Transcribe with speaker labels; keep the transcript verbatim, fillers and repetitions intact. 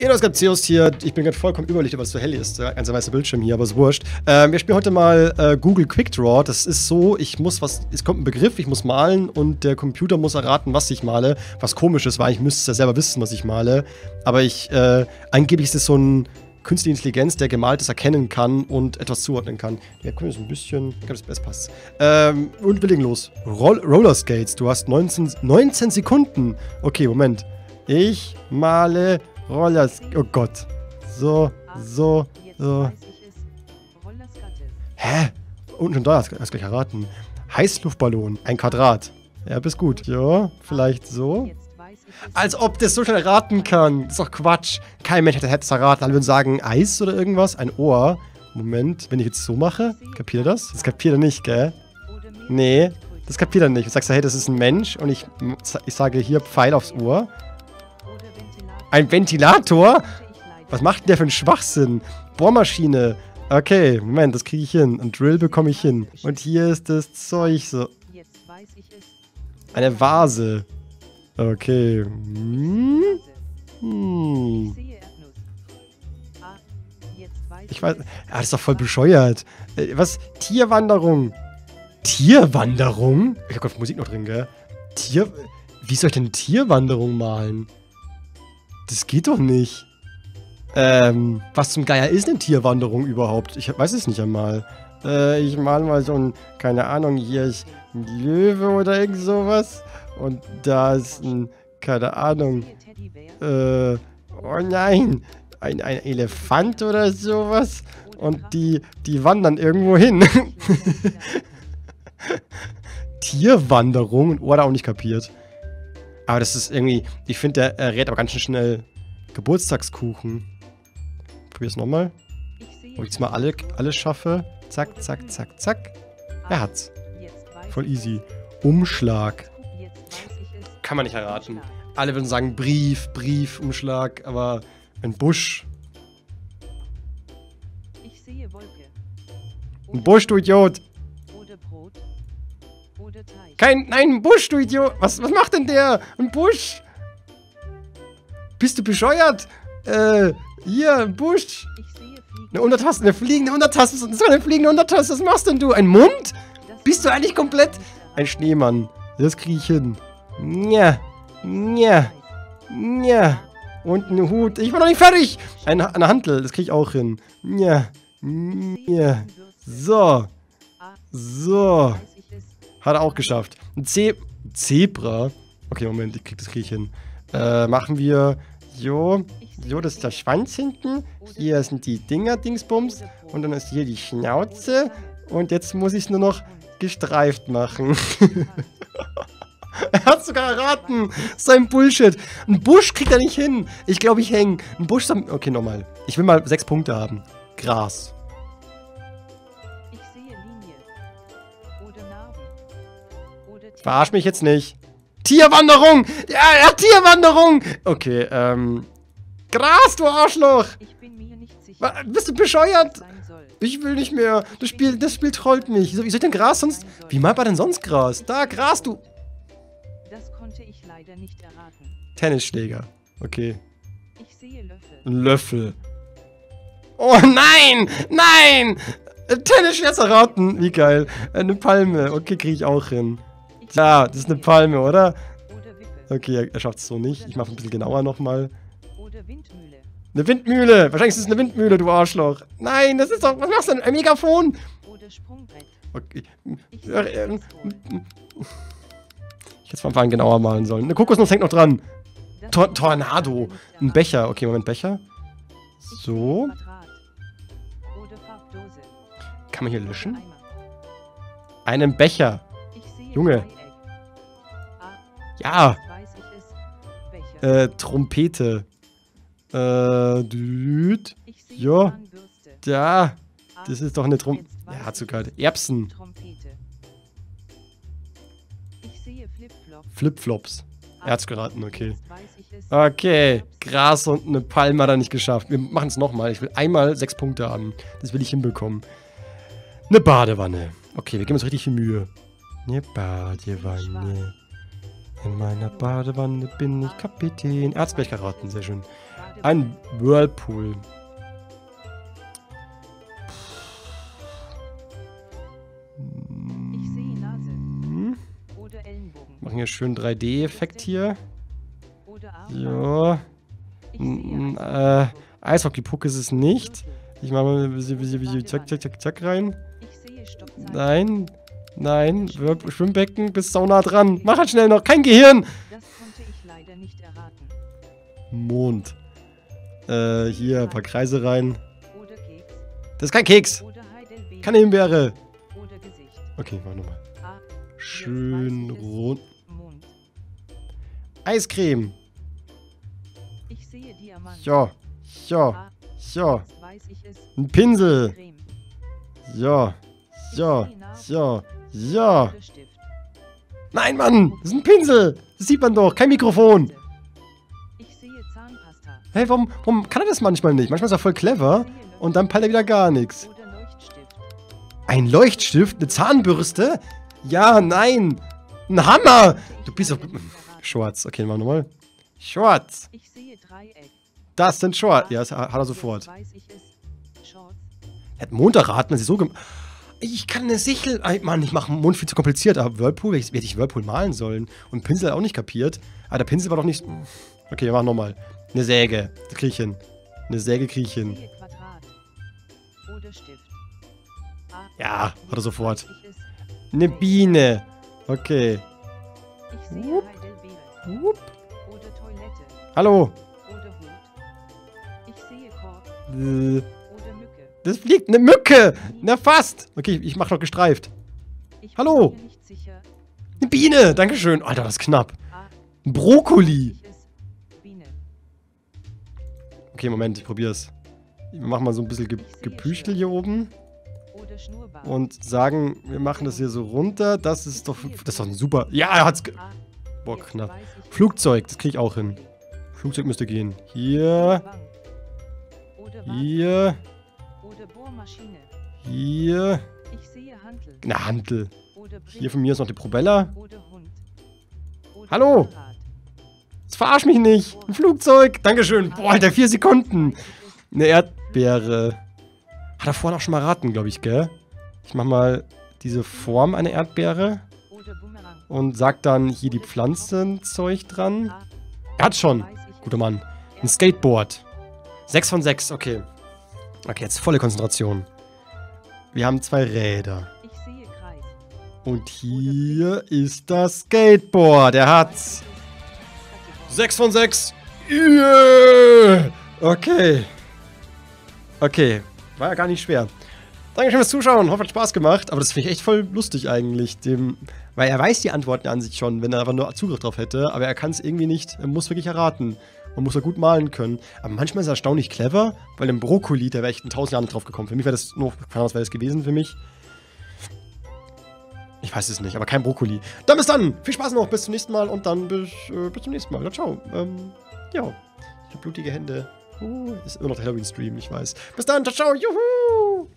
Speaker 1: Enosgazzeus hier. Ich bin gerade vollkommen überlichtet, weil es so hell ist. Der ganze weiße Bildschirm hier, aber ist wurscht. Ähm, wir spielen heute mal äh, Google Quick Draw. Das ist so, ich muss was, es kommt ein Begriff, ich muss malen und der Computer muss erraten, was ich male. Was komisch ist, weil ich müsste es ja selber wissen, was ich male. Aber ich, äh, angeblich ist es so ein künstliche Intelligenz, der Gemaltes erkennen kann und etwas zuordnen kann. Ja, komm, so ein bisschen, ich glaube, das passt. Ähm, und wir legen los. Roll Roller Skates, du hast neunzehn, neunzehn Sekunden. Okay, Moment. Ich male Roller, oh Gott. So, so, so. Hä? Unten und da hast du gleich erraten. Heißluftballon, ein Quadrat. Ja, bist gut. Ja, vielleicht so. Als ob das so schnell erraten kann. Das ist doch Quatsch. Kein Mensch hätte es erraten. Alle würden sagen, Eis oder irgendwas. Ein Ohr. Moment, wenn ich jetzt so mache, kapiert er das? Das kapiert er nicht, gell? Nee, das kapiert er nicht. Du sagst, hey, das ist ein Mensch und ich, ich sage hier Pfeil aufs Ohr. Ein Ventilator? Was macht denn der für einen Schwachsinn? Bohrmaschine. Okay, Moment, das kriege ich hin. Ein Drill bekomme ich hin. Und hier ist das Zeug so. Eine Vase. Okay. Hm? Hm. Ich weiß. Ah, das ist doch voll bescheuert. Was? Tierwanderung. Tierwanderung? Ich hab gerade Musik noch drin, gell? Tier. Wie soll ich denn Tierwanderung malen? Das geht doch nicht. Ähm, was zum Geier ist denn Tierwanderung überhaupt? Ich weiß es nicht einmal. Äh, ich mal mal so ein, keine Ahnung, hier ist ein Löwe oder irgend sowas. Und da ist ein, keine Ahnung, äh, oh nein, ein, ein Elefant oder sowas. Und die, die wandern irgendwo hin. Tierwanderung, oder auch nicht kapiert. Aber das ist irgendwie, ich finde, der äh, rät aber ganz schön schnell Geburtstagskuchen. Probier's nochmal. Ob ich jetzt mal alle, alles schaffe. Zack, zack, zack, zack. Er hat's. Voll easy. Umschlag. Kann man nicht erraten. Alle würden sagen Brief, Brief, Umschlag, aber ein Busch. Ein Busch, du Idiot. Kein, nein, ein Busch, du Idiot. Was, was macht denn der? Ein Busch. Bist du bescheuert? Äh, hier, ein Busch. Eine Untertasse, eine fliegende Untertasse. Das ist eine fliegende Untertasse. Was machst denn du? Ein Mund? Bist du eigentlich komplett? Ein Schneemann. Das kriege ich hin. Nja. Nja. Nja. Und ein Hut. Ich war noch nicht fertig. Eine, eine Hantel. Das kriege ich auch hin. Nja. Nja. So. So. Hat er auch geschafft. Ein Ze Zebra. Okay, Moment. Ich krieg das kriege ich hin. Äh, machen wir... Jo. So, das ist der Schwanz hinten. Hier sind die Dinger, Dingsbums. Und dann ist hier die Schnauze. Und jetzt muss ich es nur noch gestreift machen. Er hat sogar erraten. Sein Bullshit. Ein Busch kriegt er nicht hin. Ich glaube, ich hänge. Ein Busch... Okay, nochmal. Ich will mal sechs Punkte haben. Gras.
Speaker 2: Ich sehe Linie. Oder Narben. Oder
Speaker 1: Verarsch mich jetzt nicht. Tierwanderung! Ja, er hat Tierwanderung! Okay, ähm... Gras, du Arschloch!
Speaker 2: Ich bin mir nicht sicher.
Speaker 1: Was, bist du bescheuert? Ich will nicht mehr. Das Spiel, das Spiel trollt mich. Wie soll ich denn Gras sonst... Wie malt man denn sonst Gras? Da, Gras, du...
Speaker 2: Das konnte ich leider nicht erraten.
Speaker 1: Tennisschläger. Okay.
Speaker 2: Ich sehe Löffel.
Speaker 1: Ein Löffel. Oh nein! Nein! Tennisschläger erraten. Wie geil. Eine Palme. Okay, kriege ich auch hin. Ja, das ist eine Palme, oder?
Speaker 2: Oder Wippe.
Speaker 1: Okay, er schafft es so nicht. Ich mache ein bisschen genauer nochmal.
Speaker 2: Oder Windmühle.
Speaker 1: Eine Windmühle! Wahrscheinlich ist es eine Windmühle, du Arschloch. Nein, das ist doch... Was machst du denn? Ein Megafon?
Speaker 2: Oder Sprungbrett.
Speaker 1: Okay.
Speaker 2: Ich
Speaker 1: Ich
Speaker 2: sehe
Speaker 1: hätte
Speaker 2: Pistole.
Speaker 1: von Anfang an genauer malen sollen. Eine Kokosnuss hängt noch dran.
Speaker 2: Das
Speaker 1: Tor
Speaker 2: ist
Speaker 1: Tornado.
Speaker 2: nicht
Speaker 1: Ein
Speaker 2: erraten.
Speaker 1: Becher. Okay, Moment, Becher.
Speaker 2: Ich sehe
Speaker 1: So.
Speaker 2: Quadrat. Oder Farbdose.
Speaker 1: Kann man hier
Speaker 2: Oder
Speaker 1: löschen?
Speaker 2: Eimer.
Speaker 1: Einen Becher.
Speaker 2: Ich sehe
Speaker 1: Junge.
Speaker 2: Dreieck. Ah,
Speaker 1: Ja.
Speaker 2: jetzt weiß ich es. Becher.
Speaker 1: Äh, Trompete. Äh, düt.
Speaker 2: Ich sehe
Speaker 1: ja.
Speaker 2: Zahnbürste.
Speaker 1: Ja.
Speaker 2: Ah,
Speaker 1: Das ist doch eine Trom...
Speaker 2: jetzt weiß
Speaker 1: Ja, hat
Speaker 2: ich
Speaker 1: sogar...
Speaker 2: es.
Speaker 1: Erbsen.
Speaker 2: Trompete. Ich sehe Flipflop.
Speaker 1: Flipflops.
Speaker 2: Ah,
Speaker 1: Er hat's geraten, okay.
Speaker 2: jetzt weiß ich es.
Speaker 1: Okay. Gras und eine Palme hat er nicht geschafft. Wir machen es nochmal. Ich will einmal sechs Punkte haben. Das will ich hinbekommen. Eine Badewanne. Okay, wir geben uns richtig viel Mühe. Eine Badewanne. In meiner Badewanne bin ich Kapitän. Er hat's gleich geraten, sehr schön. Ein Whirlpool.
Speaker 2: Ich sehe Nase.
Speaker 1: Hm.
Speaker 2: Oder Ellenbogen.
Speaker 1: Machen hier schön drei D-Effekt hier.
Speaker 2: Oder Arm.
Speaker 1: Ja.
Speaker 2: Ich
Speaker 1: Mm,
Speaker 2: sehe
Speaker 1: Äh, Eishockey-Puck ist es nicht. Ich mache mal ein bisschen, bisschen, bisschen zack, zack, zack, zack rein.
Speaker 2: Ich sehe Stockzeit.
Speaker 1: Nein. Nein. Whirl- Schwimmbecken, bist sau nah dran. Mach halt schnell noch. Kein Gehirn.
Speaker 2: Das konnte ich leider nicht erraten.
Speaker 1: Mond. Äh, hier ein paar Kreise rein.
Speaker 2: Oder Keks.
Speaker 1: Das ist kein Keks.
Speaker 2: Oder Heidelbeere.
Speaker 1: Keine Himbeere.
Speaker 2: Oder Gesicht.
Speaker 1: Okay, mach nochmal.
Speaker 2: A.
Speaker 1: Schön
Speaker 2: Jetzt weiß ich es.
Speaker 1: rot.
Speaker 2: Mund.
Speaker 1: Eiscreme.
Speaker 2: Ich sehe Diamant.
Speaker 1: Ja. Ja.
Speaker 2: A.
Speaker 1: Ja.
Speaker 2: Jetzt weiß ich es.
Speaker 1: Ein Pinsel.
Speaker 2: Creme.
Speaker 1: Ja. Ja. Ja. Ja.
Speaker 2: Oder Stift.
Speaker 1: Nein, Mann. Das ist ein Pinsel. Das sieht man doch. Kein Mikrofon.
Speaker 2: Ich sehe Zahnpasta.
Speaker 1: Hey, warum, warum kann er das manchmal nicht? Manchmal ist er voll clever.
Speaker 2: Ich sehe Löffel.
Speaker 1: Und dann peilt er wieder gar nichts.
Speaker 2: Oder Leuchtstift.
Speaker 1: Ein Leuchtstift? Eine Zahnbürste? Ja, nein. Ein Hammer. Du bist doch... Schwarz. Okay, machen wir nochmal. Schwarz.
Speaker 2: Ich sehe Dreieck.
Speaker 1: Das sind Shorts. Ja, das hat er sofort.
Speaker 2: Jetzt weiß ich es. Shorts.
Speaker 1: Er hat Mond erraten, dass ich so... gem- Ich kann eine Sichel... Ey, Mann, ich mache Mond viel zu kompliziert. Aber Whirlpool, hätte ich Whirlpool malen sollen. Und Pinsel auch nicht kapiert. Aber der Pinsel war doch nicht... Okay, wir machen nochmal. Eine Säge. Das krieg ich hin. Eine Säge krieg ich
Speaker 2: Ich
Speaker 1: hin.
Speaker 2: sehe Quadrat. Oder Stift. A.
Speaker 1: Ja, hat er
Speaker 2: Jetzt
Speaker 1: sofort.
Speaker 2: weiß ich es.
Speaker 1: Eine Biene. Okay.
Speaker 2: Ich sehe
Speaker 1: Wupp.
Speaker 2: Heidelbeere.
Speaker 1: Wupp.
Speaker 2: Oder Toilette.
Speaker 1: Hallo.
Speaker 2: Oder Hut. Ich sehe Korb.
Speaker 1: Äh,
Speaker 2: Oder Mücke.
Speaker 1: Das fliegt eine Mücke. Na, fast. Okay, ich mach noch gestreift.
Speaker 2: Ich
Speaker 1: Hallo.
Speaker 2: bin mir nicht sicher.
Speaker 1: Eine Biene. Dankeschön. Alter, das ist knapp.
Speaker 2: A.
Speaker 1: Ein Brokkoli.
Speaker 2: Ich es. Biene.
Speaker 1: Okay, Moment, ich probier's. Wir machen mal so ein bisschen Ge Gepüchtel hier oben.
Speaker 2: Oder Schnurrbart.
Speaker 1: Und sagen, wir machen das hier so runter. Das ist doch... Das ist doch ein super... Ja, er hat's... Ge
Speaker 2: A.
Speaker 1: Boah,
Speaker 2: Jetzt
Speaker 1: knapp.
Speaker 2: weiß ich es.
Speaker 1: Flugzeug, das krieg ich auch hin. Flugzeug müsste gehen. Hier,
Speaker 2: Wang. Oder Wang.
Speaker 1: hier,
Speaker 2: Oder Bohrmaschine.
Speaker 1: hier.
Speaker 2: Ich sehe Hantel.
Speaker 1: Eine Hantel.
Speaker 2: Oder Brief.
Speaker 1: Hier von mir ist noch die Propeller.
Speaker 2: Oder Hund. Oder
Speaker 1: Hallo.
Speaker 2: Fahrrad.
Speaker 1: Jetzt verarsch mich nicht. Ein Flugzeug. Dankeschön. Boah, Alter, vier Sekunden. Eine Erdbeere. Hat er vorhin auch schon mal raten, glaube ich, gell? Ich mach mal diese Form einer Erdbeere.
Speaker 2: Oder Bumerang.
Speaker 1: Und sag dann hier die Pflanzenzeug dran.
Speaker 2: A.
Speaker 1: Er hat's schon.
Speaker 2: Weiß ich
Speaker 1: Guter Mann. Ein Skateboard. sechs von sechs, okay. Okay, jetzt volle Konzentration. Wir haben zwei Räder.
Speaker 2: Ich sehe Kreis.
Speaker 1: Und hier ist das Skateboard. Er hat's. sechs von sechs. Yeah. Okay. Okay. War ja gar nicht schwer. Dankeschön fürs Zuschauen. Hoffe, hat Spaß gemacht. Aber das finde ich echt voll lustig eigentlich. Dem, weil er weiß die Antworten an sich schon, wenn er einfach nur Zugriff drauf hätte. Aber er kann es irgendwie nicht. Er muss wirklich erraten. Man muss ja gut malen können. Aber manchmal ist er erstaunlich clever, weil im Brokkoli, da wäre echt in tausend Jahren nicht drauf gekommen. Für mich wäre das nur, keine Ahnung, was wäre das gewesen für mich. Ich weiß es nicht, aber kein Brokkoli. Dann bis dann. Viel Spaß noch. Bis zum nächsten Mal und dann bis, äh, bis zum nächsten Mal. Ja, ciao. Ähm, ja. Ich habe blutige Hände. Uh, ist immer noch der Halloween-Stream, ich weiß. Bis dann. Ciao, ciao. Juhu.